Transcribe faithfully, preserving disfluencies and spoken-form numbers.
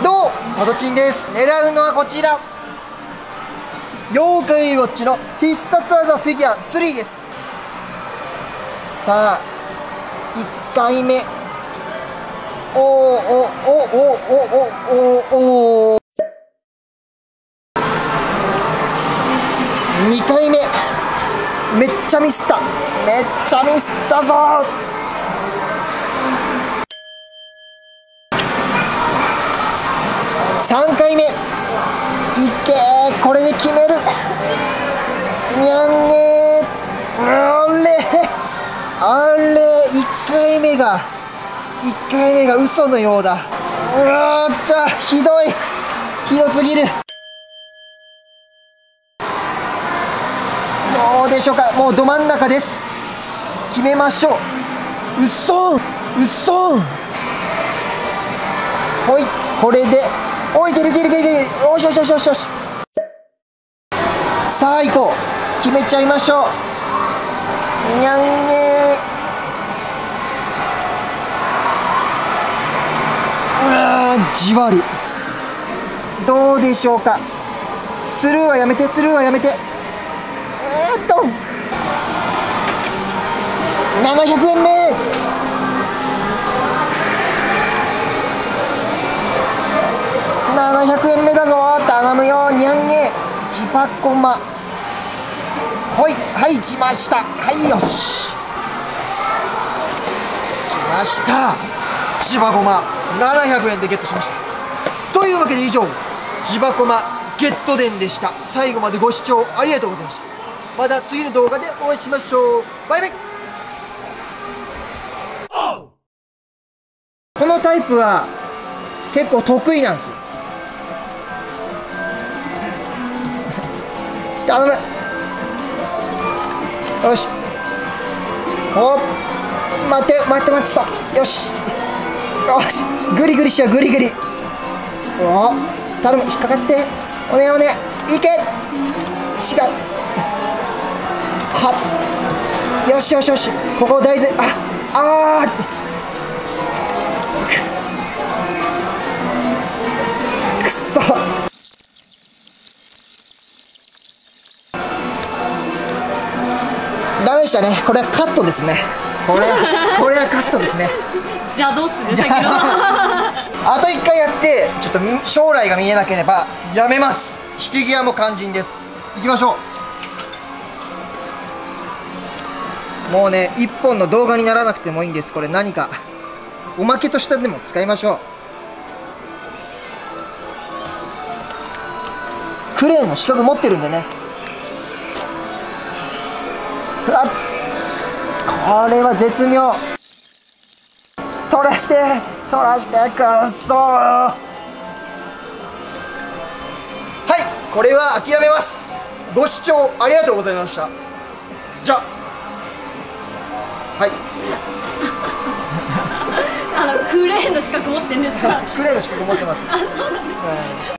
どうサトチンです。狙うのはこちら、妖怪ウォッチの必殺技フィギュアスリーです。さあいっかいめ、おーおおおおおおおにかいめ、めっちゃミスった、めっちゃミスったぞー。さんかいめ、いけー、これで決める。にゃんねー、あれあれ、いっかいめがいっかいめが嘘のようだ。うわーっとひどい、ひどすぎる。どうでしょうか、もうど真ん中です。決めましょう。うっそんうっそん、ほい、これで、おい、出る出る出る出る、よしよしよしよしよし。さあ行こう、決めちゃいましょう。にゃんねー、うわー、じわる。どうでしょうか。スルーはやめて、スルーはやめて。えーっとななひゃくえんめ、ななひゃくえんめだぞ、頼むよ。にゃんげジパコマ、ほい、はい、来ました。はい、よし、来ました。ジパコマななひゃくえんでゲットしました。というわけで以上、ジパコマゲット伝でした。最後までご視聴ありがとうございました。また次の動画でお会いしましょう。バイバイ。このタイプは結構得意なんですよ。頼む。よし、おっ、待って待って待って、そう、よしよし、グリグリしよう、グリグリ。おっ、頼む、引っかかって、おねおね、いけ、違う、はっ、よしよしよし、ここ大事。ああー、くそ、ダメでしたね。これはカットですね。これこれはカットですね。 じゃあどうする？先のあといっかいやって、ちょっと将来が見えなければやめます。引き際も肝心です。いきましょう。もうね、いっぽんの動画にならなくてもいいんです。これ何かおまけとしてでも使いましょう。クレーンの資格持ってるんでね。あ、これは絶妙。取らして取らして、くっそー。はい、これは諦めます。ご視聴ありがとうございました。じゃあ、はいあのクレーンの資格持ってんですか？ クレーンの資格持ってます。 あ、そうなんです。